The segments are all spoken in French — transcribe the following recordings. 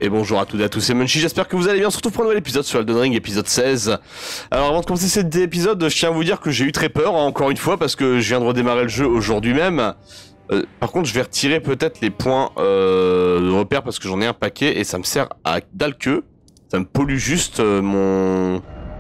Et bonjour à toutes et à tous, c'est Munchy, j'espère que vous allez bien. On se retrouve pour un nouvel épisode sur Elden Ring, épisode 16. Alors avant de commencer cet épisode, je tiens à vous dire que j'ai eu très peur, hein, encore une fois, parce que je viens de redémarrer le jeu aujourd'hui même. Par contre, je vais retirer peut-être les points de repère, parce que j'en ai un paquet, et ça me sert à dalle que. Ça me pollue juste mon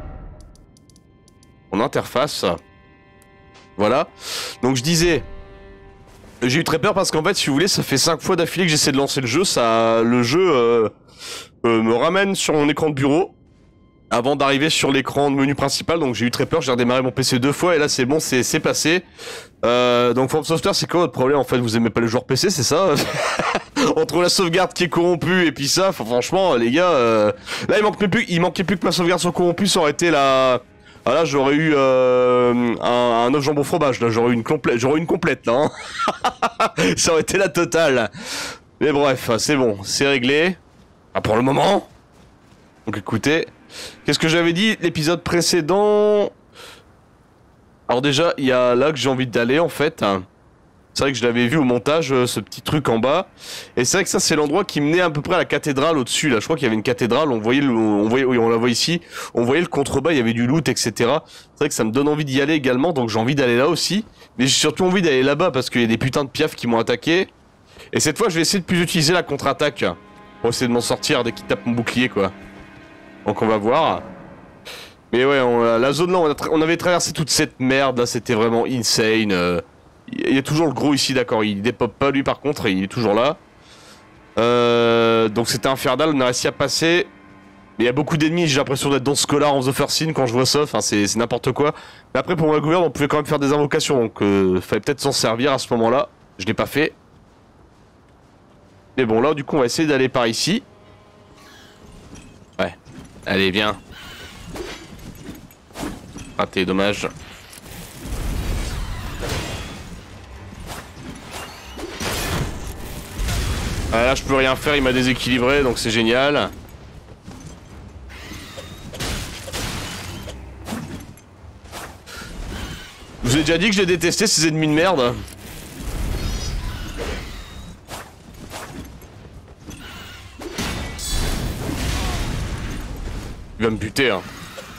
interface. Voilà. Donc je disais... J'ai eu très peur parce qu'en fait, si vous voulez, ça fait 5 fois d'affilée que j'essaie de lancer le jeu. Le jeu me ramène sur mon écran de bureau avant d'arriver sur l'écran de menu principal. Donc j'ai eu très peur, j'ai redémarré mon PC 2 fois et là c'est bon, c'est passé. Donc From Software, c'est quoi votre problème en fait? Vous aimez pas les joueurs PC, c'est ça? Entre la sauvegarde qui est corrompue et puis ça, franchement les gars, là il manquait plus que ma sauvegarde soit corrompue, ça aurait été la... Ah là j'aurais eu un œuf jambon fromage, là j'aurais eu une complète là, hein. Ça aurait été la totale. Mais bref, c'est bon, c'est réglé. Ah, pour le moment. Donc écoutez, qu'est-ce que j'avais dit l'épisode précédent? Alors déjà, il y a là que j'ai envie d'aller en fait. C'est vrai que je l'avais vu au montage, ce petit truc en bas. Et c'est vrai que ça, c'est l'endroit qui menait à peu près à la cathédrale au-dessus. Là, je crois qu'il y avait une cathédrale. Oui, on la voit ici. On voyait le contrebas, il y avait du loot, etc. C'est vrai que ça me donne envie d'y aller également. Donc j'ai envie d'aller là aussi. Mais j'ai surtout envie d'aller là-bas parce qu'il y a des putains de piafs qui m'ont attaqué. Et cette fois, je vais essayer de plus utiliser la contre-attaque pour essayer de m'en sortir dès qu'il tape mon bouclier, quoi. Donc on va voir. Mais ouais, la zone là, on avait traversé toute cette merde. Là, c'était vraiment insane. Il y a toujours le gros ici, d'accord, il dépop pas lui par contre, il est toujours là. Donc c'était infernal, on a réussi à passer. Mais il y a beaucoup d'ennemis, j'ai l'impression d'être dans Scholar of the First Sin quand je vois ça, enfin c'est n'importe quoi. Mais après pour ma gouverne, on pouvait quand même faire des invocations, donc fallait peut-être s'en servir à ce moment-là. Je l'ai pas fait. Mais bon là du coup on va essayer d'aller par ici. Ouais, allez viens. Raté, dommage. Ah, là je peux rien faire, il m'a déséquilibré donc c'est génial. Je vous ai déjà dit que je les détestais ces ennemis de merde. Il va me buter hein.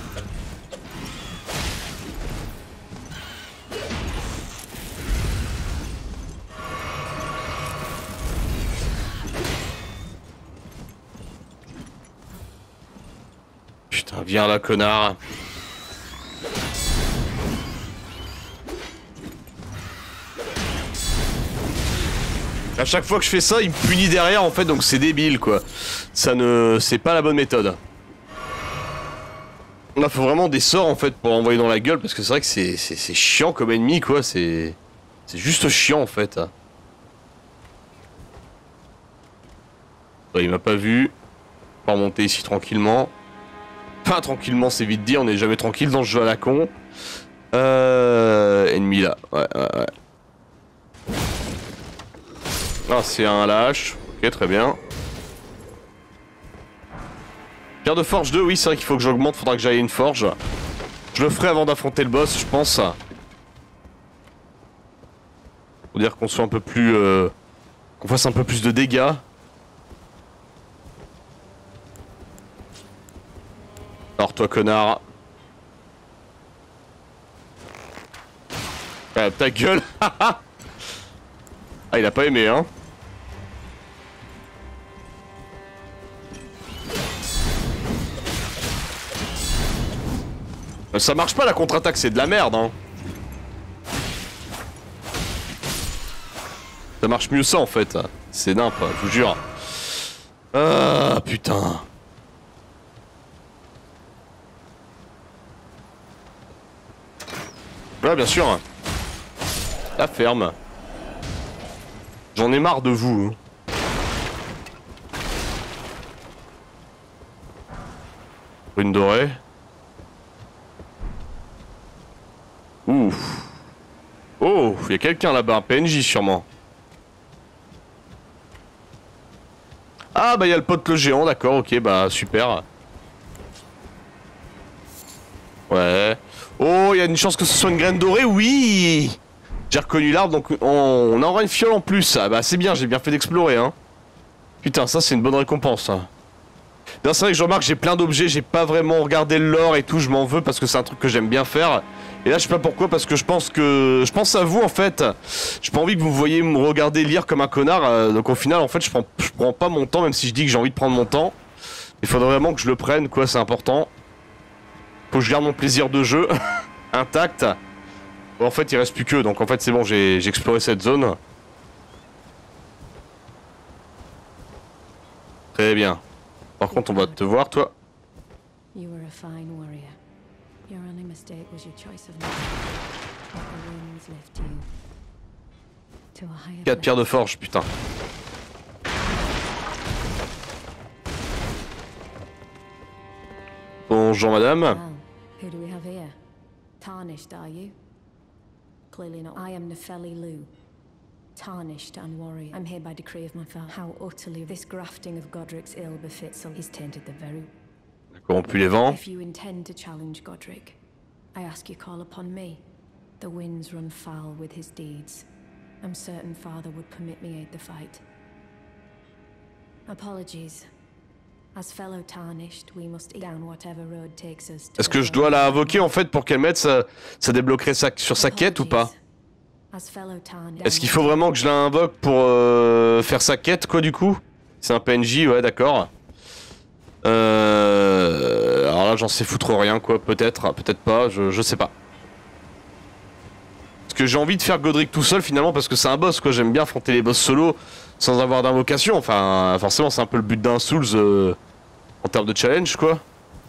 Putain, viens là, connard. À chaque fois que je fais ça, il me punit derrière en fait, donc c'est débile quoi. C'est pas la bonne méthode. Là, faut vraiment des sorts en fait pour envoyer dans la gueule parce que c'est vrai que c'est chiant comme ennemi quoi. C'est juste chiant en fait. Ouais, il m'a pas vu. On va remonter ici tranquillement. Enfin tranquillement c'est vite dit, on n'est jamais tranquille dans ce jeu à la con. Ennemi là, ouais. Ah c'est un lâche, ok très bien. Pierre de forge 2, oui c'est vrai qu'il faut que j'augmente, faudra que j'aille une forge. Je le ferai avant d'affronter le boss je pense. Faut dire qu'on soit un peu plus... qu'on fasse un peu plus de dégâts. Alors toi connard. Ah, ta gueule. Ah il a pas aimé hein. Ça marche pas la contre-attaque, c'est de la merde hein. Ça marche mieux ça en fait. C'est nimp, je vous jure. Ah putain. Ouais, bien sûr. La ferme. J'en ai marre de vous. Rune dorée. Ouf. Oh, il y a quelqu'un là-bas, un PNJ sûrement. Ah bah il y a le pote le géant, d'accord, ok, bah super. Ouais. Oh, il y a une chance que ce soit une graine dorée, oui. J'ai reconnu l'arbre, donc on aura une fiole en plus. Ah bah c'est bien, j'ai bien fait d'explorer, hein. Putain, ça c'est une bonne récompense. D'ailleurs, c'est vrai que je remarque, j'ai plein d'objets, j'ai pas vraiment regardé le lore et tout, je m'en veux parce que c'est un truc que j'aime bien faire. Et là, je sais pas pourquoi, parce que je pense à vous en fait. J'ai pas envie que vous voyez me regarder lire comme un connard. Donc au final, en fait, je prends pas mon temps, même si je dis que j'ai envie de prendre mon temps. Il faudrait vraiment que je le prenne, quoi, c'est important. Faut que je garde mon plaisir de jeu intact. Bon, en fait, il reste plus que, donc en fait, c'est bon, j'ai exploré cette zone. Très bien. Par contre, on va te voir, toi. You were a fine warrior. Your only mistake was your choice of name. Let the winds lift you to a higher 4 pierres de forge, putain. Bonjour, madame. Well, who do we have here? Tarnished, are you? Clearly not. I am Nefeli Lu. Tarnished and warrior. I'm here by decree of my father. How utterly this grafting of Godric's ill befits him. He's tainted the very... Corrompu les vents. If you intend to challenge Godric, I ask you call upon me. The winds run foul with his deeds. I'm certain father would permit me aid the fight. Apologies. As fellow tarnished, we must eat down whatever road takes us to... Est-ce que je dois la invoquer en fait pour qu'elle mette ça débloquerait sur sa quête ou pas? Est-ce qu'il faut vraiment que je l'invoque pour faire sa quête quoi du coup? C'est un PNJ, ouais d'accord. Alors là j'en sais foutre rien quoi, peut-être, peut-être pas, je sais pas. Parce que j'ai envie de faire Godric tout seul finalement parce que c'est un boss quoi, j'aime bien affronter les boss solo sans avoir d'invocation, enfin forcément c'est un peu le but d'un Souls en termes de challenge quoi.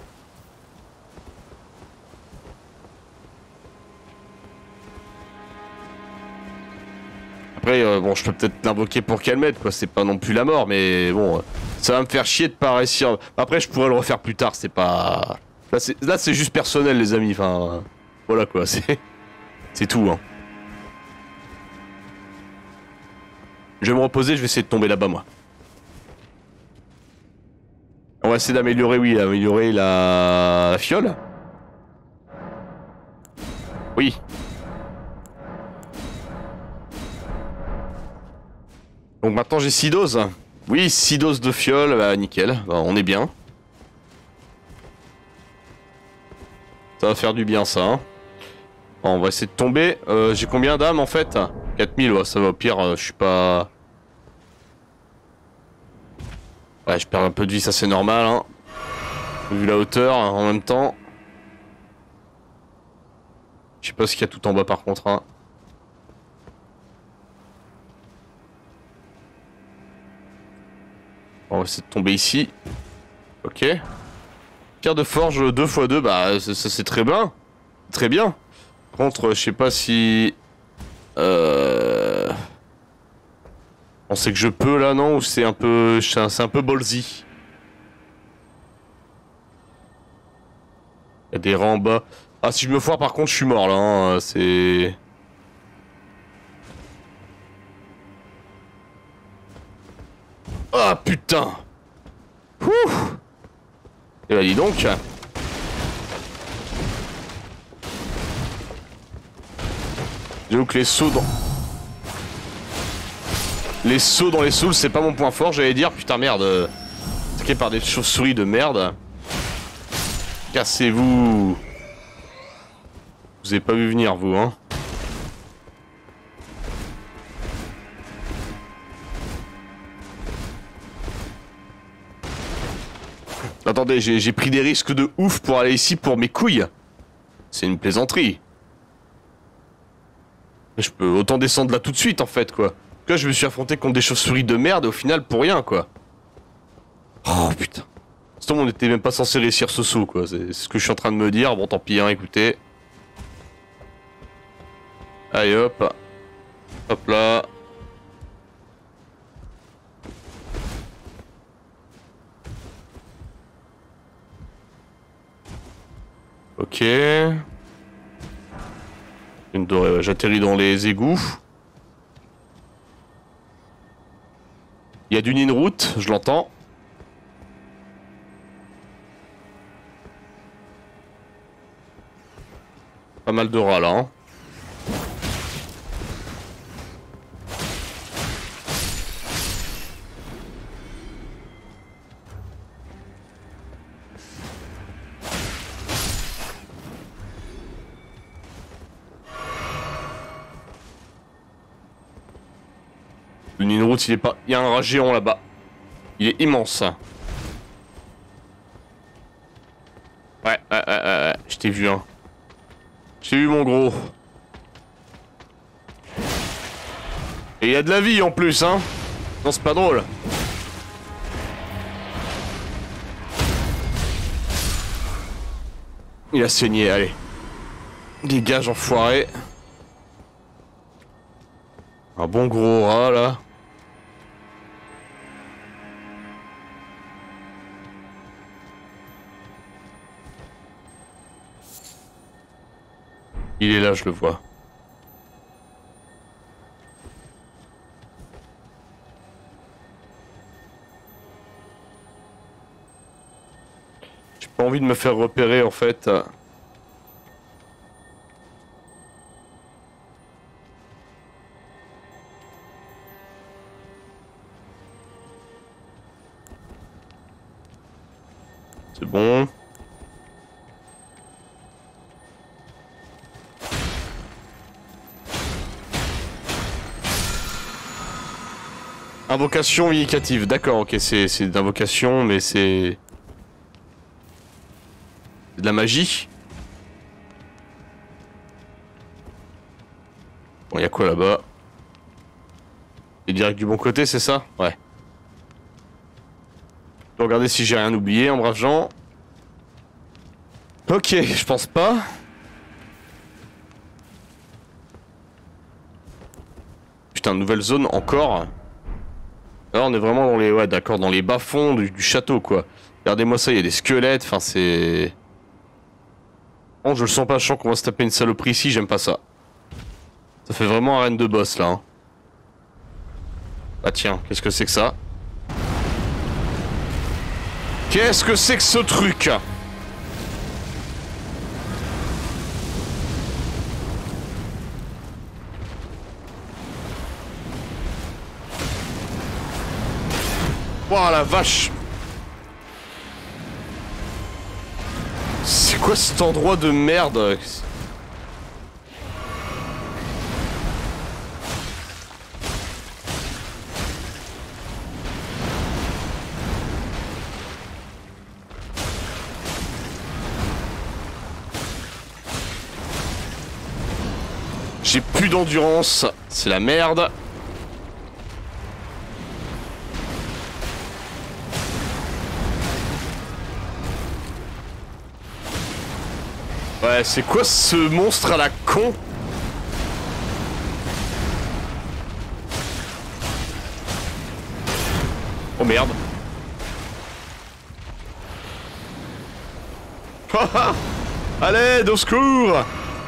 Après bon je peux peut-être l'invoquer pour qu'elle m'aide quoi, c'est pas non plus la mort mais bon ça va me faire chier de pas réussir. Après je pourrais le refaire plus tard, c'est pas... Là c'est juste personnel les amis, enfin voilà quoi, c'est tout hein. Je vais me reposer, je vais essayer de tomber là-bas moi. On va essayer d'améliorer, oui, améliorer la fiole. Oui. Donc maintenant j'ai 6 doses. Oui, 6 doses de fiole, bah nickel, bah, on est bien. Ça va faire du bien ça. Hein. Bon, on va essayer de tomber. J'ai combien d'âmes en fait? 4000, ouais, ça va au pire, je suis pas... Ouais, je perds un peu de vie, ça c'est normal. Hein. Vu la hauteur, hein, en même temps. Je sais pas ce qu'il y a tout en bas par contre. Hein. On va essayer de tomber ici. Ok. Pierre de forge 2x2, bah ça c'est très bien. Très bien. Par contre, je sais pas si... On sait que je peux là, non? Ou c'est un peu... C'est un peu ballsy. Il y a des rangs en bas. Ah, si je me foire par contre, je suis mort là. Hein. C'est... Ah putain. Ouh. Et bah dis donc. J'avoue que les sauts dans... Les sauts dans les Souls, c'est pas mon point fort, j'allais dire. Putain merde. Attaqué par des chauves-souris de merde. Cassez-vous. Vous avez pas vu venir vous, hein. Attendez, j'ai pris des risques de ouf pour aller ici pour mes couilles. C'est une plaisanterie. Je peux autant descendre là tout de suite en fait quoi. Là je me suis affronté contre des chauves-souris de merde et au final pour rien quoi. Oh putain. On n'était même pas censé réussir ce saut quoi. C'est ce que je suis en train de me dire. Bon tant pis hein, écoutez. Allez hop. Hop là. Ok. Une dorée, ouais, j'atterris dans les égouts. Il y a du Ninroot, je l'entends. Pas mal de rats là. Hein. Le Ninroot, il est pas... Il y a un rat géant là-bas. Il est immense. Ouais. Je t'ai vu, hein. Je t'ai vu, mon gros. Et il y a de la vie en plus, hein. Non, c'est pas drôle. Il a saigné, allez. Dégage, enfoiré. Un bon gros rat, là. Il est là, je le vois. J'ai pas envie de me faire repérer, en fait. C'est bon. Invocation vindicative, d'accord, ok, c'est d'invocation, mais c'est... de la magie. Bon, y'a quoi là-bas? Et direct du bon côté, c'est ça? Ouais. Je vais regarder si j'ai rien oublié, en brave gens. Ok, je pense pas. Putain, nouvelle zone encore. Là, on est vraiment dans les... Ouais, d'accord, dans les bas-fonds du château, quoi. Regardez-moi ça, il y a des squelettes, enfin, c'est... Oh, je le sens pas, je sens qu'on va se taper une saloperie ici, j'aime pas ça. Ça fait vraiment arène de boss, là. Hein. Ah tiens, qu'est-ce que c'est que ça? Qu'est-ce que c'est que ce truc? Oh la vache! C'est quoi cet endroit de merde? J'ai plus d'endurance, c'est la merde. Ouais, c'est quoi ce monstre à la con? Oh merde. Allez, au secours!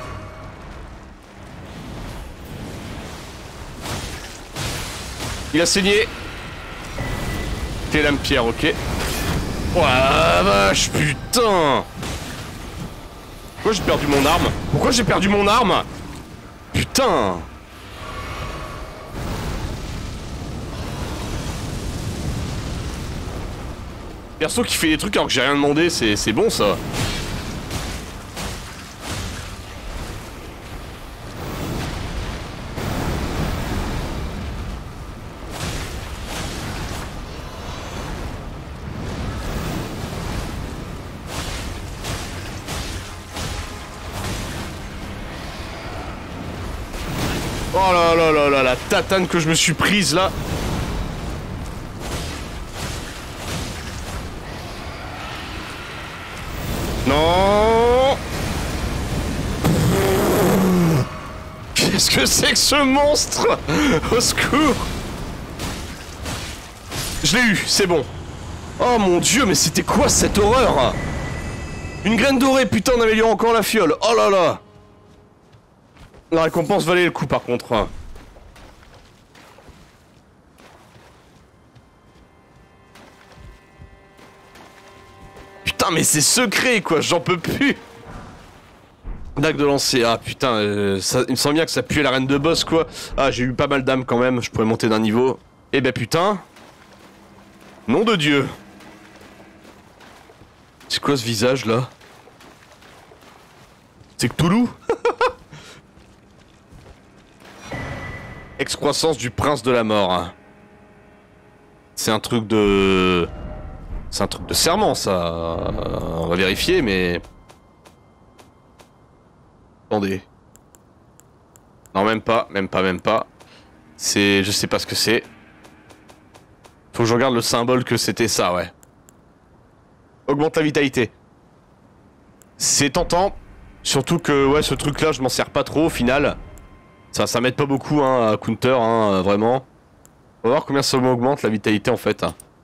Il a saigné. T'es lame pierre, ok. Oh la vache, putain! Pourquoi j'ai perdu mon arme? Pourquoi j'ai perdu mon arme? Putain! Perso qui fait des trucs alors que j'ai rien demandé, c'est bon ça. Oh là là là là, la tatane que je me suis prise là. Non. Qu'est-ce que c'est que ce monstre? Au secours. Je l'ai eu, c'est bon. Oh mon dieu, mais c'était quoi cette horreur? Une graine dorée, putain, on améliore encore la fiole. Oh là là. La récompense valait le coup par contre. Putain mais c'est secret quoi, j'en peux plus. Dague de lancer, ah putain, ça, il me semble bien que ça puait l'arène de boss quoi. Ah j'ai eu pas mal d'âme quand même, je pourrais monter d'un niveau. Eh ben putain. Nom de Dieu. C'est quoi ce visage là? C'est Cthulhu? Excroissance du prince de la mort. C'est un truc de... C'est un truc de serment, ça. On va vérifier, mais... Attendez. Non, même pas. C'est... Je sais pas ce que c'est. Faut que je regarde le symbole que c'était ça, ouais. Augmente la vitalité. C'est tentant. Surtout que, ouais, ce truc-là, je m'en sers pas trop, au final. Ça m'aide pas beaucoup, hein, à counter, hein, vraiment. On va voir combien ça m'augmente la vitalité, en fait.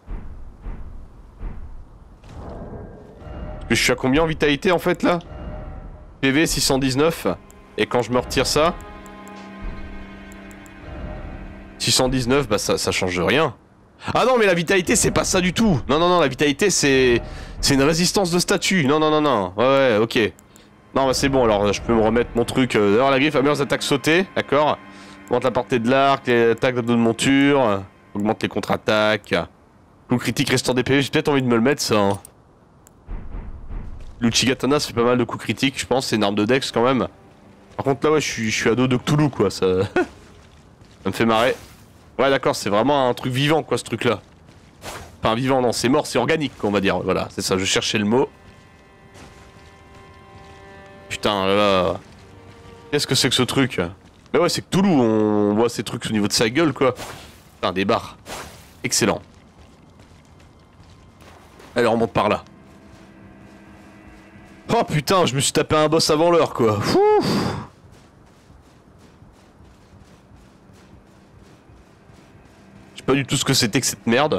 Je suis à combien en vitalité, en fait, là? PV 619. Et quand je me retire ça... 619, bah ça change rien. Ah non, mais la vitalité, c'est pas ça du tout. Non, la vitalité, c'est une résistance de statut. Non. Ouais, ok. Non, bah c'est bon, alors je peux me remettre mon truc. D'ailleurs, la griffe a meilleures attaques sautées, d'accord. Augmente la portée de l'arc, les attaques de monture. Augmente les contre-attaques. Coup critique restant des PV, j'ai peut-être envie de me le mettre, ça. Hein. L'Uchigatana, ça fait pas mal de coups critiques, je pense. C'est une arme de dex, quand même. Par contre, là, ouais, je suis à dos de Cthulhu, quoi. Ça me fait marrer. Ouais, d'accord, c'est vraiment un truc vivant, quoi, ce truc-là. Enfin, vivant, non, c'est mort, c'est organique, on va dire. Voilà, c'est ça, je cherchais le mot. Putain, là... Qu'est-ce que c'est que ce truc? Mais ouais, c'est Cthulhu, on voit ces trucs au niveau de sa gueule, quoi. Putain, des barres. Excellent. Allez, on remonte par là. Oh putain, je me suis tapé un boss avant l'heure, quoi. Ouf. Je sais pas du tout ce que c'était que cette merde.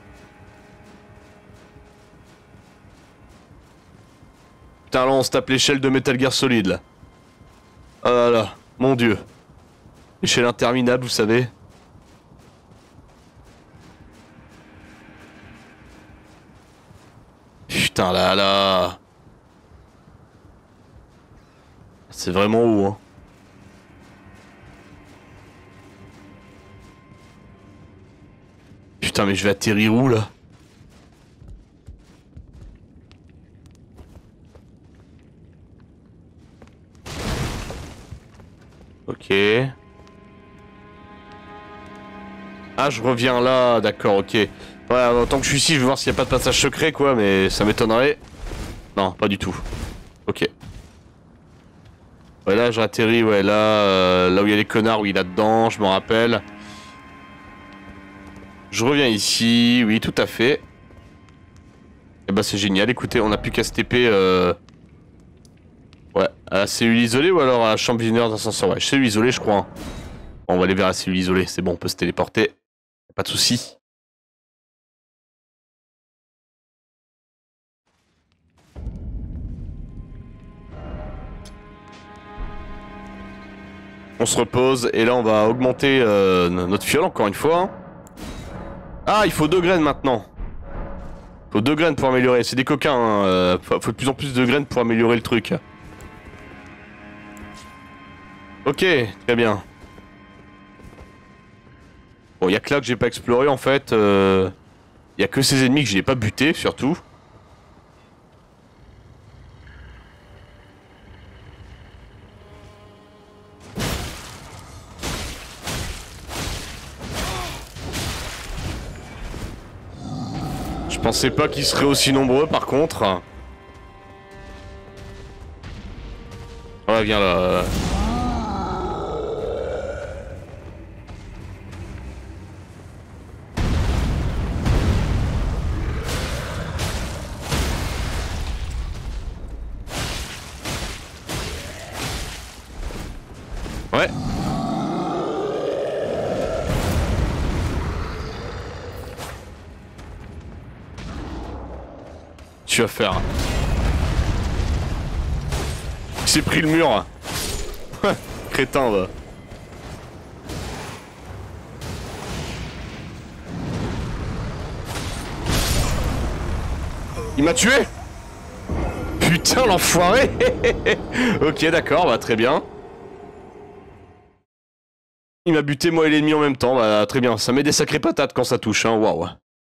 Putain, là on se tape l'échelle de Metal Gear Solid, là. Oh là là, mon dieu. Échelle interminable, vous savez. Putain, là. C'est vraiment haut, hein. Putain, mais je vais atterrir où, là? Ok. Ah, je reviens là, d'accord, ok. Ouais, tant que je suis ici, je vais voir s'il n'y a pas de passage secret, quoi, mais ça m'étonnerait. Non, pas du tout. Ok. Ouais, là, j'atterris, ouais, là, là où il y a les connards, oui, là-dedans, je m'en rappelle. Je reviens ici, oui, tout à fait. Et bah, c'est génial, écoutez, on n'a plus qu'à se TP, ouais, à la cellule isolée ou alors à la chambre visionneur d'ascenseur. Ouais, cellule isolée, je crois. Hein. Bon, on va aller vers la cellule isolée, c'est bon, on peut se téléporter. Pas de soucis. On se repose et là on va augmenter notre fiole encore une fois. Hein. Ah, il faut 2 graines maintenant. Il faut 2 graines pour améliorer. C'est des coquins. Hein. Faut de plus en plus de graines pour améliorer le truc. Ok, très bien. Bon, il y a que là que j'ai pas exploré en fait. Il y a que ces ennemis que j'ai pas buté surtout. Je pensais pas qu'ils seraient aussi nombreux par contre. Ouais, viens là. Ouais. Tu vas faire. Il s'est pris le mur. Crétin va. Il m'a tué. Putain l'enfoiré. Ok d'accord, bah très bien. Il m'a buté moi et l'ennemi en même temps, bah très bien. Ça met des sacrées patates quand ça touche, hein, waouh.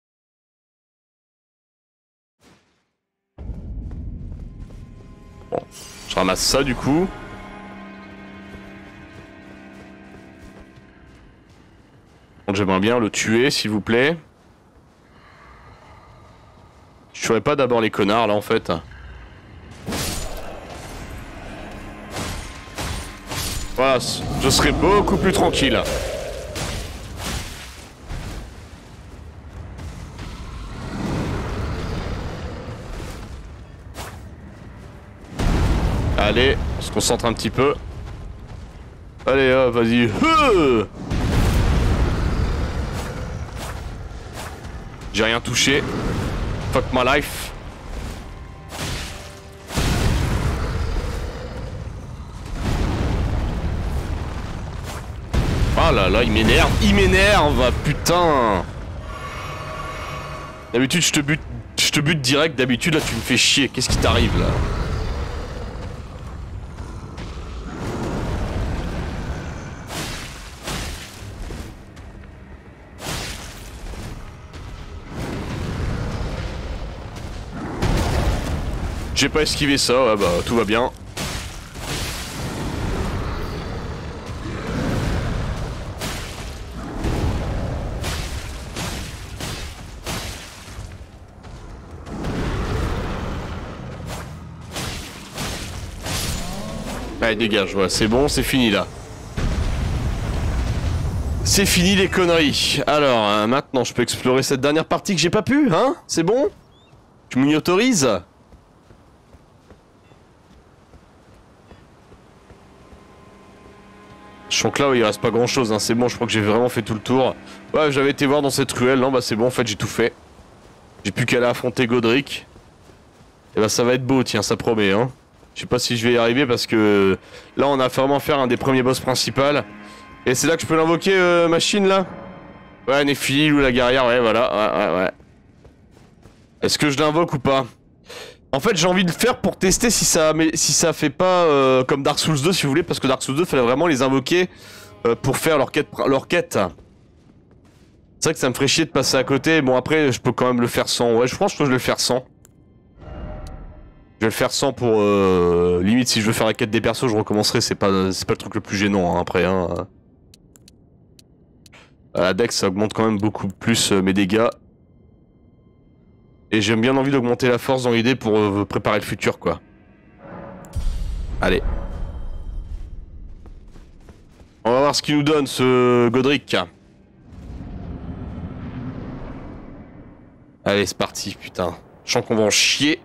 Bon, je ramasse ça du coup. J'aimerais bien le tuer s'il vous plaît. Je tuerais pas d'abord les connards là en fait. Voilà, je serais beaucoup plus tranquille. Allez, on se concentre un petit peu. Allez, vas-y. J'ai rien touché. Fuck my life. Oh là là, il m'énerve. Il m'énerve, putain. D'habitude, je te bute direct. D'habitude, là, tu me fais chier. Qu'est-ce qui t'arrive, là? J'ai pas esquivé ça, ouais, bah tout va bien. Allez, dégage, ouais, c'est bon, c'est fini là. C'est fini les conneries. Alors, maintenant je peux explorer cette dernière partie que j'ai pas pu, hein? C'est bon? Tu m'y autorises? Je sens que là, il reste pas grand chose, hein. C'est bon, je crois que j'ai vraiment fait tout le tour. Ouais, j'avais été voir dans cette ruelle, non, bah c'est bon, en fait, j'ai tout fait. J'ai plus qu'à aller affronter Godric. Et bah ça va être beau, tiens, ça promet, hein. Je sais pas si je vais y arriver parce que là, on a vraiment faire un des premiers boss principaux. Et c'est là que je peux l'invoquer, machine, là? Ouais, Néphil ou la guerrière, ouais, voilà, ouais. Est-ce que je l'invoque ou pas? En fait, j'ai envie de le faire pour tester si ça fait pas comme Dark Souls 2, si vous voulez, parce que Dark Souls 2, fallait vraiment les invoquer pour faire leur quête. C'est vrai que ça me ferait chier de passer à côté. Bon, après, je peux quand même le faire sans. Ouais, je pense que je vais le faire sans. Je vais le faire sans pour... limite, si je veux faire la quête des persos, je recommencerai. C'est pas le truc le plus gênant, hein, après. Hein. La dex, ça augmente quand même beaucoup plus mes dégâts. Et j'ai bien envie d'augmenter la force dans l'idée pour préparer le futur, quoi. Allez. On va voir ce qu'il nous donne, ce Godric. Allez, c'est parti, putain. Je sens qu'on va en chier.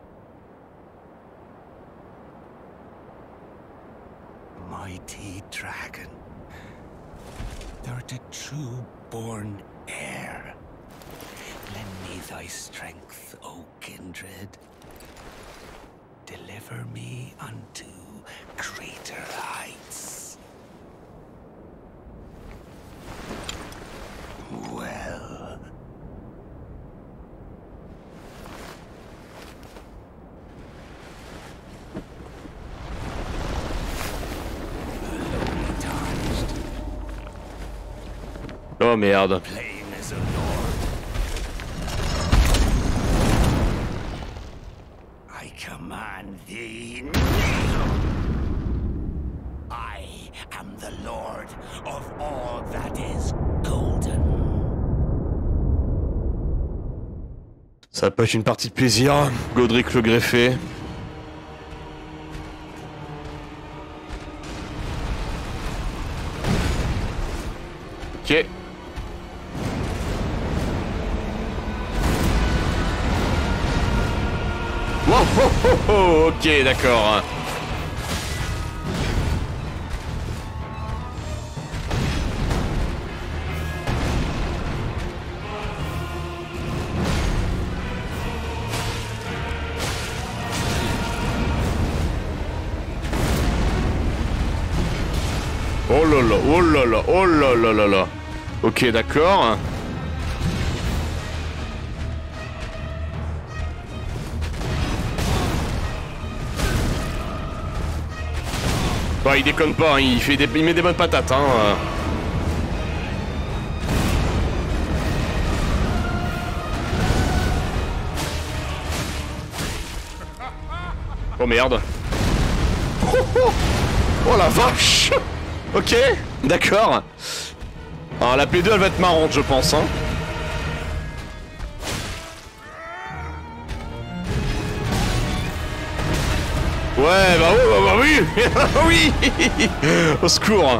Mighty dragon, thou art a true born heir. Lend me thy strength, O kindred. Deliver me unto greater heights. Well. Oh merde. Plain as a lord. I command thee kneel. I am the lord of all that is golden. Ça va pas être une partie de plaisir, Godric le greffé. Ok. Wow, oh, oh, oh, ok, d'accord. Oh là là, oh là là, oh là là là là. Ok, d'accord. Bah, il déconne pas, hein, il met des bonnes patates, hein. Oh merde. Oh, oh, oh la vache. Ok, d'accord. Alors la P2 elle va être marrante je pense, hein. Ouais, bah oui. Oui. Au secours.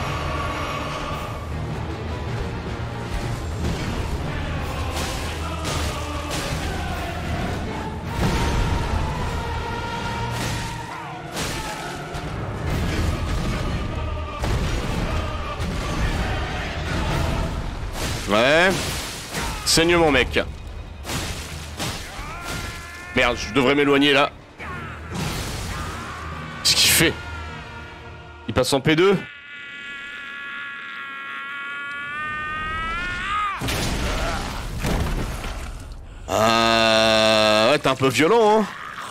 Ouais. Saigne mon mec. Merde, je devrais m'éloigner là. Qu'est-ce qu'il fait? Il passe en P2? Ouais, t'es un peu violent, hein.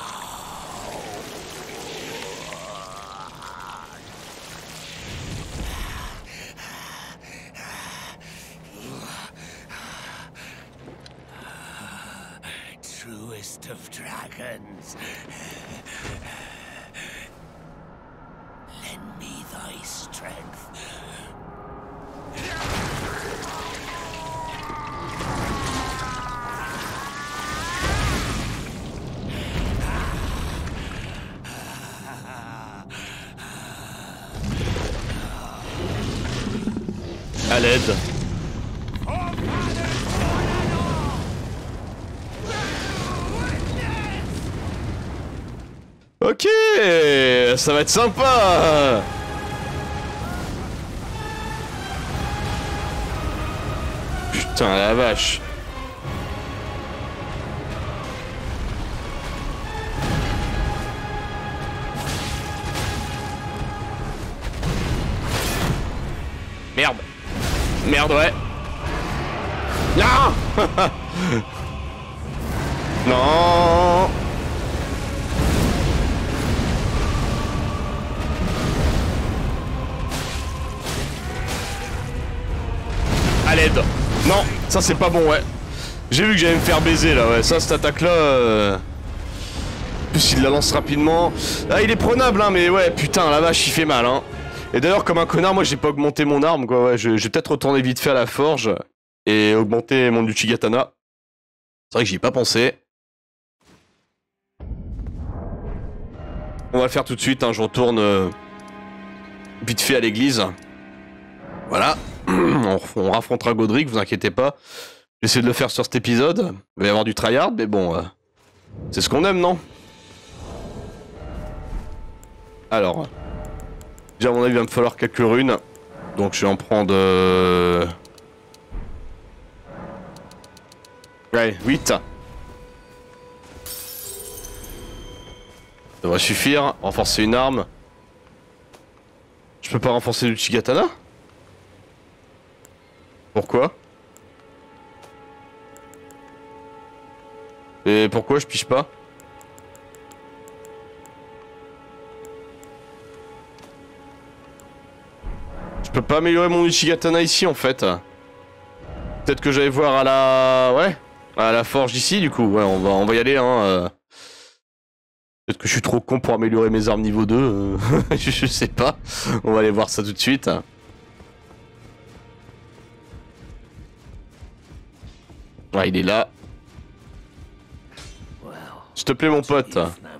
Truest of dragons. Lend me thy strength. À l'aide. Ok, ça va être sympa. Putain, la vache. Merde. Merde, ouais. Non. Non. À l'aide. Non, ça c'est pas bon, ouais. J'ai vu que j'allais me faire baiser là, ouais. Ça, cette attaque là. En plus, il la lance rapidement. Ah, il est prenable, hein, mais ouais, putain, la vache, il fait mal, hein. Et d'ailleurs, comme un connard, moi j'ai pas augmenté mon arme, quoi. Ouais, je vais peut-être retourner vite fait à la forge et augmenter mon Uchigatana. C'est vrai que j'y ai pas pensé. On va le faire tout de suite, hein. Je retourne vite fait à l'église. Voilà. On raffrontera Godric, vous inquiétez pas. J'essaie de le faire sur cet épisode. Il va y avoir du tryhard, mais bon, c'est ce qu'on aime, non? Alors, déjà à mon avis, il va me falloir quelques runes. Donc je vais en prendre... Ouais, 8. Ça devrait suffire. Renforcer une arme. Je peux pas renforcer l'Uchigatana? Pourquoi? Et pourquoi je pige pas? Je peux pas améliorer mon Uchigatana ici en fait. Peut-être que j'allais voir à la... Ouais, à la forge d'ici du coup. Ouais, on va y aller, hein. Peut-être que je suis trop con pour améliorer mes armes niveau 2. Je sais pas. On va aller voir ça tout de suite. Ouais, il est là. S'il te plaît, mon pote.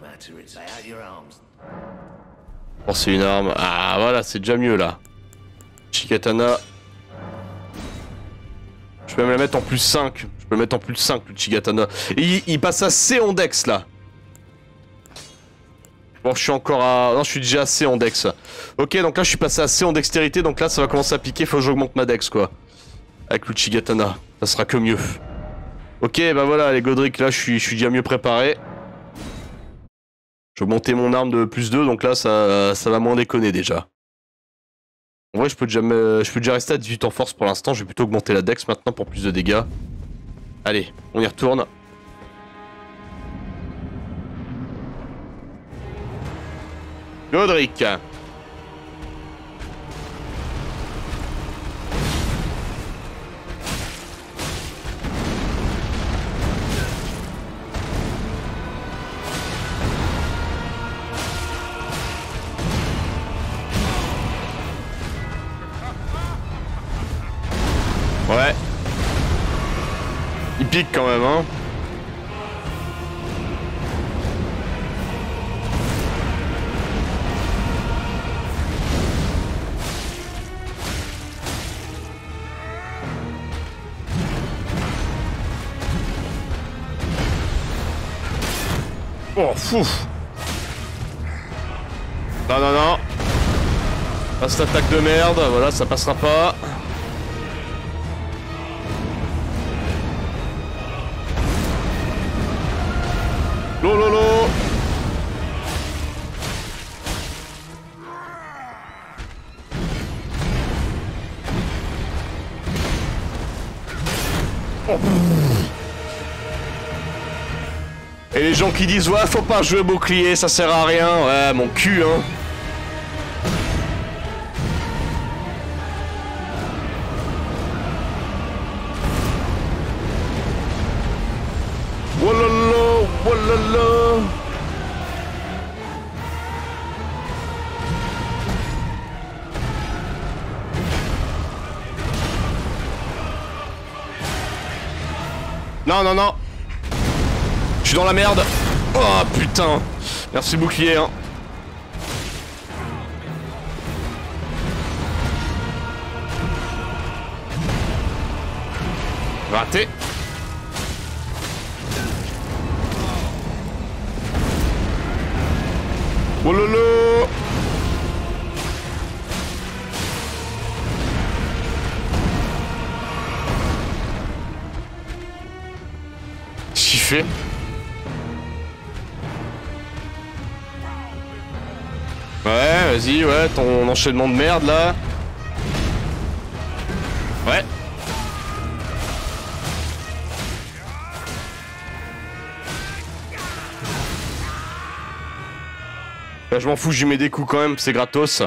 Oh, c'est une arme. Ah, voilà, c'est déjà mieux, là. Uchigatana. Je peux même la mettre en plus 5. Je peux le mettre en plus 5, le Uchigatana. Et il passe à C en dex, là. Bon, je suis encore à... Non, je suis déjà à C en dex. Ok, donc là, je suis passé à C en dextérité. Donc là, ça va commencer à piquer. Faut que j'augmente ma dex, quoi. Avec l'Uchigatana. Ça sera que mieux. Ok, bah voilà, les Godric, là, je suis déjà mieux préparé. Je vais augmenter mon arme de plus 2, donc là, ça va moins déconner, déjà. En vrai, je peux déjà rester à 18 en force pour l'instant. Je vais plutôt augmenter la dex maintenant pour plus de dégâts. Allez, on y retourne. Godric. Ouais. Il pique quand même, hein. Oh, fou. Non, non, non. Pas cette attaque de merde, voilà, ça passera pas. Lolo. Oh. Et les gens qui disent ouais faut pas jouer bouclier, ça sert à rien, ouais mon cul hein. Walala, walala. Non, non, non. Je suis dans la merde. Oh putain. Merci bouclier hein. Raté. Oh lolo. Chiffé. Ouais, vas-y, ouais, ton enchaînement de merde là. Ouais. Là, je m'en fous, j'y mets des coups quand même, c'est gratos.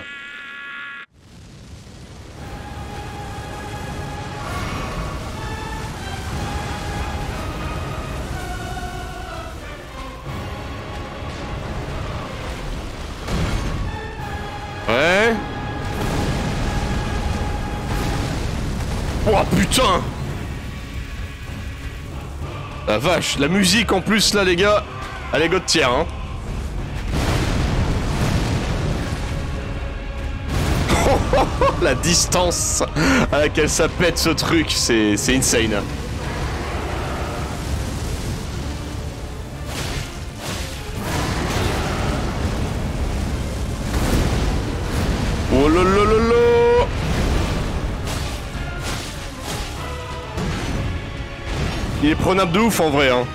Ouais. Oh putain. La vache, la musique en plus là les gars. Allez go de tiers hein. La distance à laquelle ça pète ce truc, c'est insane. Oh lolololo. Il est prenable de ouf en vrai hein.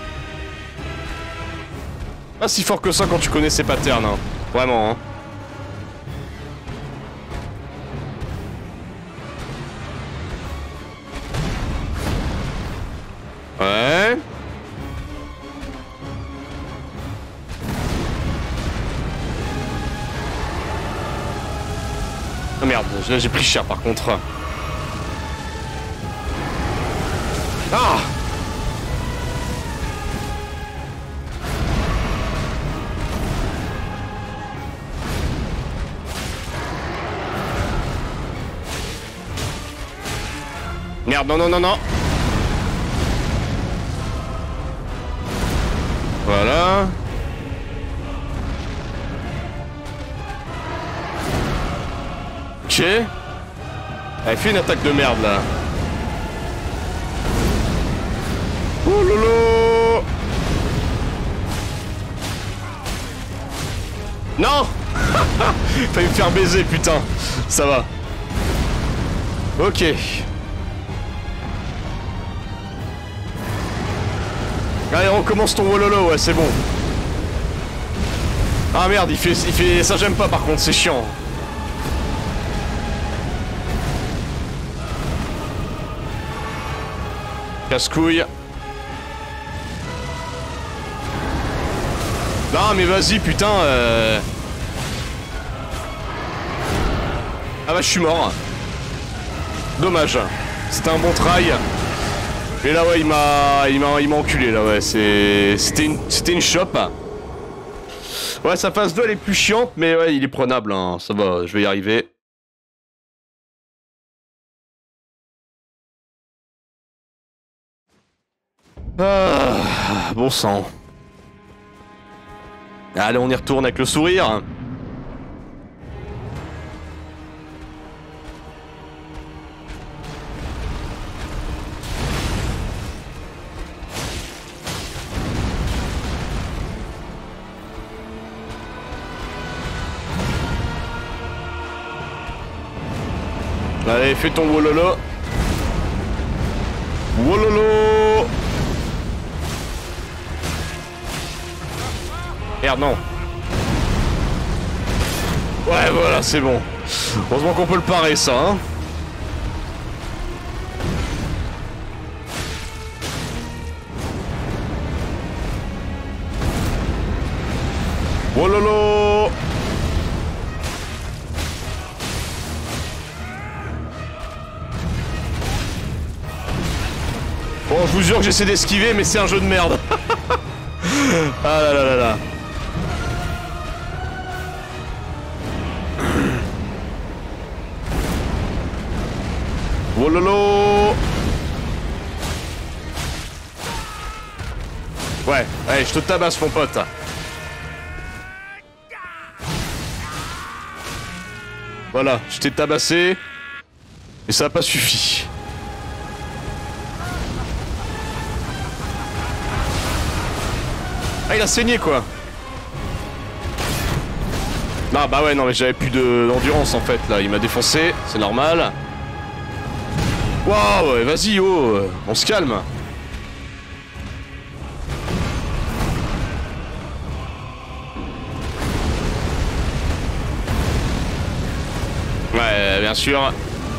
Pas si fort que ça quand tu connais ses patterns hein. Vraiment hein. Ouais. Oh merde, j'ai pris cher par contre. Ah! Merde, non, non, non, non. Voilà. Ok. Elle fait une attaque de merde là. Oh lolo. Non. Fallait me faire baiser putain. Ça va. Ok. Allez, on recommence ton wololo, ouais, c'est bon. Ah merde, il fait... Ça j'aime pas par contre, c'est chiant. Casse-couille. Non mais vas-y, putain. Ah bah je suis mort. Dommage. C'était un bon try. Et là ouais il m'a enculé là ouais c'était une chope. Ouais sa phase 2 elle est plus chiante mais ouais il est prenable hein. Ça va je vais y arriver. Ah, bon sang. Allez on y retourne avec le sourire. Allez, fais ton wololo. Wololo. Merde, non. Ouais, voilà, c'est bon. Heureusement qu'on peut le parer, ça, hein. Wololo. Bon, je vous jure que j'essaie d'esquiver, mais c'est un jeu de merde. Ah là là là là. Wololo. Ouais, allez, je te tabasse, mon pote. Voilà, je t'ai tabassé. Et ça n'a pas suffi. Ah, il a saigné, quoi. Ah bah ouais, non mais j'avais plus d'endurance en fait là, il m'a défoncé, c'est normal. Waouh, ouais, vas-y, oh, on se calme. Ouais, bien sûr.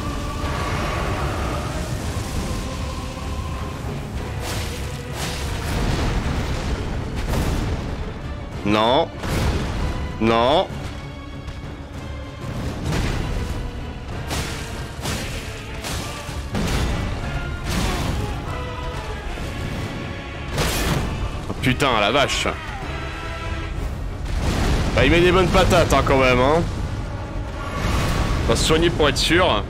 Non. Non. Oh, putain, la vache. Bah, il met des bonnes patates hein, quand même. Hein. On va se soigner pour être sûr.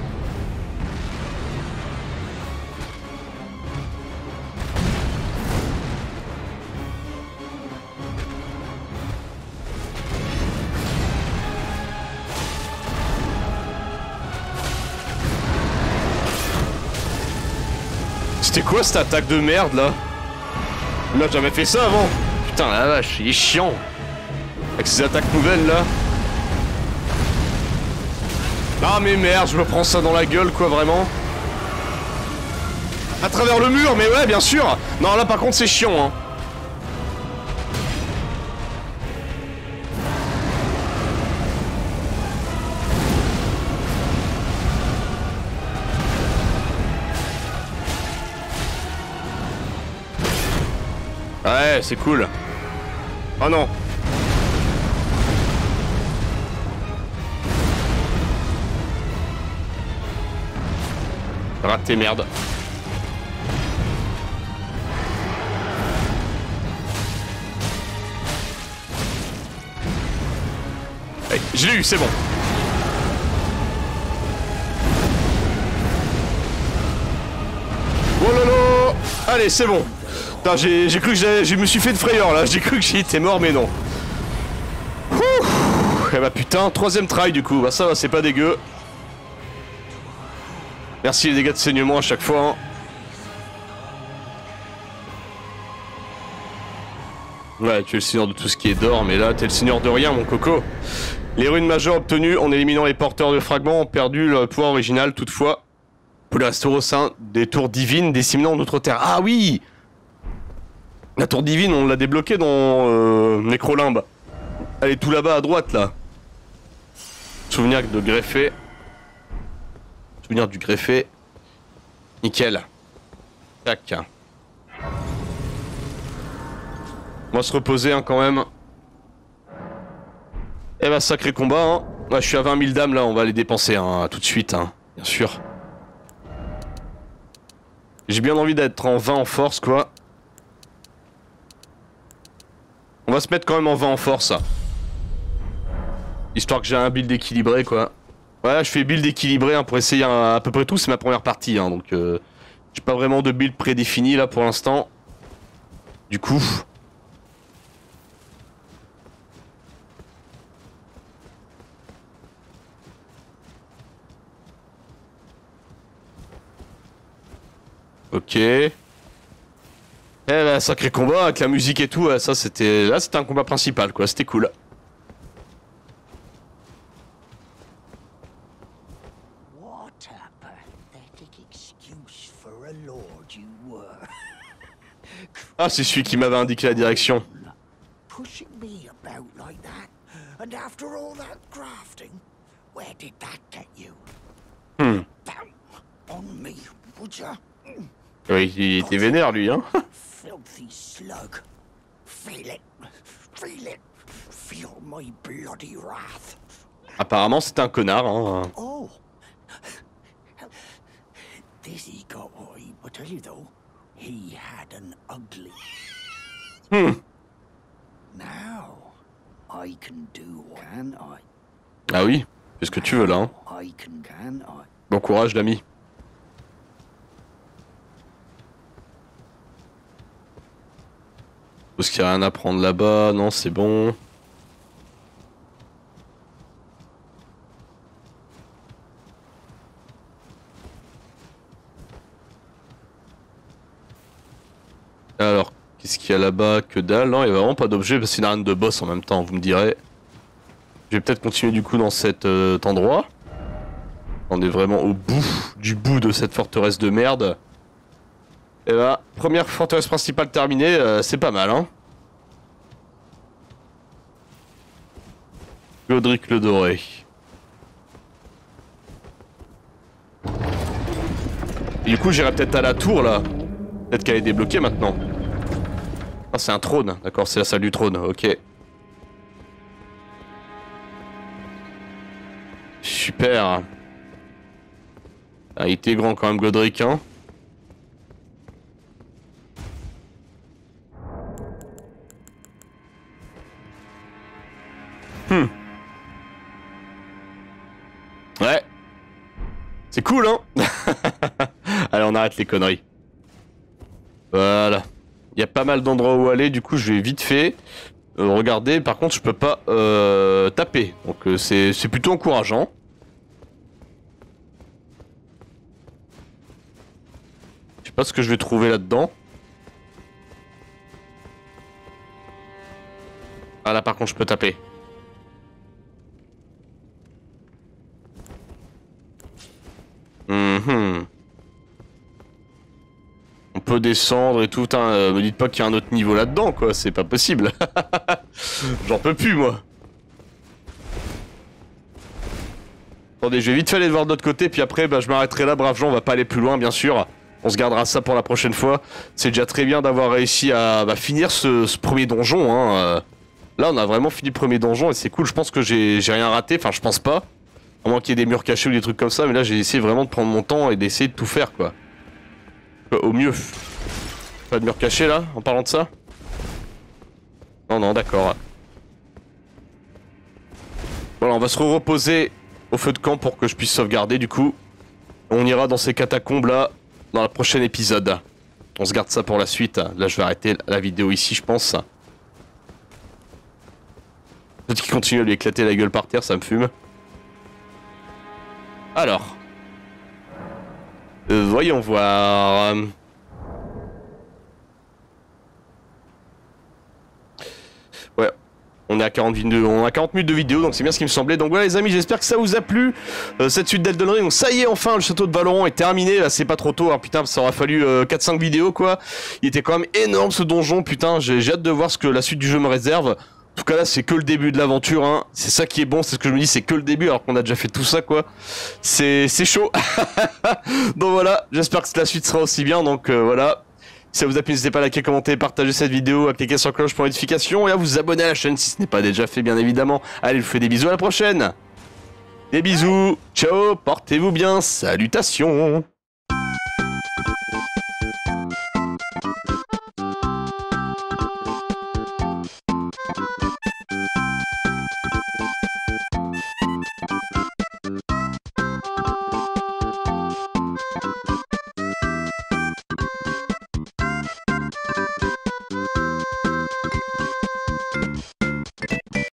C'était quoi cette attaque de merde là? Là j'ai jamais fait ça avant. Putain la vache, il est chiant. Avec ces attaques nouvelles là. Ah mais merde, je me prends ça dans la gueule quoi vraiment. À travers le mur, mais ouais bien sûr. Non là par contre c'est chiant hein. Ouais, c'est cool. Oh non. Raté, merde. Allez, je l'ai eu, c'est bon. Oh lolo. Allez, c'est bon. Putain, j'ai cru que je me suis fait de frayeur là, j'ai cru que j'étais mort mais non. Eh bah putain, troisième try du coup, bah ça va, c'est pas dégueu. Merci les dégâts de saignement à chaque fois. Hein. Ouais, tu es le seigneur de tout ce qui est d'or, mais là t'es le seigneur de rien mon coco. Les runes majeures obtenues en éliminant les porteurs de fragments ont perdu leur pouvoir original toutefois. Pour les restaurer au sein des tours divines disséminant notre terre. Ah oui! La tour divine, on l'a débloquée dans Necrolimbe. Elle est tout là-bas à droite, là. Souvenir de greffé. Souvenir du greffé. Nickel. Tac. On va se reposer, hein, quand même. Eh ben, sacré combat, hein. Ouais, je suis à 20 000 dames, là. On va les dépenser, hein, tout de suite, hein. Bien sûr. J'ai bien envie d'être en 20 en force, quoi. On va se mettre quand même en 20 en force. Histoire que j'ai un build équilibré quoi. Ouais, je fais build équilibré hein, pour essayer à peu près tout, c'est ma première partie hein, donc j'ai pas vraiment de build prédéfini là pour l'instant. Du coup. Ok. Eh ben, sacré combat avec la musique et tout, ça c'était... Là c'était un combat principal quoi, c'était cool. What Ah, c'est celui qui m'avait indiqué la direction. Pushing me about like that. And after all that grafting, where did that get you? Down on me, would ya? Oui, il était vénère, lui, hein. Filthy slug. Feel it. Feel it. Feel my bloody wrath. Apparemment, c'était un connard, hein. Oh. This he got what he would tell you though. He had an ugly. Now, I can do, can I? Ah oui, fais ce que tu veux, là, hein. I can I? Bon courage, l'ami. Parce qu'il n'y a rien à prendre là-bas, non, c'est bon. Alors, qu'est-ce qu'il y a là-bas? Que dalle, non, il n'y a vraiment pas d'objet, parce qu'il n'y a rien de boss en même temps, vous me direz. Je vais peut-être continuer du coup dans cet endroit. On est vraiment au bout du bout de cette forteresse de merde. Et bah, première forteresse principale terminée, c'est pas mal, hein. Godric le Doré. Et du coup, j'irai peut-être à la tour là. Peut-être qu'elle est débloquée maintenant. Ah, c'est un trône, d'accord, c'est la salle du trône, ok. Super. Ah, il était grand quand même, Godric, hein. Ouais. C'est cool, hein. Allez, on arrête les conneries. Voilà. Il y a pas mal d'endroits où aller, du coup je vais vite fait regarder. Par contre je peux pas taper, donc c'est plutôt encourageant. Je sais pas ce que je vais trouver là-dedans. Ah là par contre je peux taper. On peut descendre et tout, me dites pas qu'il y a un autre niveau là-dedans, quoi, c'est pas possible. J'en peux plus, moi. Attendez, je vais vite fait aller voir de l'autre côté, puis après, bah, je m'arrêterai là, braves gens, on va pas aller plus loin, bien sûr. On se gardera ça pour la prochaine fois. C'est déjà très bien d'avoir réussi à finir ce premier donjon, hein. Là, on a vraiment fini le premier donjon, et c'est cool, je pense que j'ai rien raté, enfin, je pense pas. À moins qu'il y ait des murs cachés ou des trucs comme ça, mais là, j'ai essayé vraiment de prendre mon temps et d'essayer de tout faire, quoi. Au mieux. Pas de mur caché là, en parlant de ça? Non, non, d'accord. Voilà, on va se reposer au feu de camp pour que je puisse sauvegarder du coup. On ira dans ces catacombes là, dans le prochain épisode. On se garde ça pour la suite. Là, je vais arrêter la vidéo ici, je pense. Peut-être qu'il continue à lui éclater la gueule par terre, ça me fume. Alors. Voyons voir. Ouais, on est à 40 minutes de vidéo, donc c'est bien ce qui me semblait. Donc voilà les amis, j'espère que ça vous a plu, cette suite d'Elden Ring. Donc ça y est, enfin, le château de Valoran est terminé. Là, c'est pas trop tôt, hein, putain, ça aura fallu 4-5 vidéos, quoi. Il était quand même énorme ce donjon, putain, j'ai hâte de voir ce que la suite du jeu me réserve. En tout cas là c'est que le début de l'aventure, hein. C'est ça qui est bon, c'est ce que je me dis, c'est que le début alors qu'on a déjà fait tout ça, quoi. C'est chaud. Donc voilà, j'espère que la suite sera aussi bien, donc voilà. Si ça vous a plu, n'hésitez pas à liker, commenter, partager cette vidéo, à cliquer sur la cloche pour les notifications et à vous abonner à la chaîne si ce n'est pas déjà fait, bien évidemment. Allez, je vous fais des bisous, à la prochaine. Des bisous, ciao, portez-vous bien, salutations.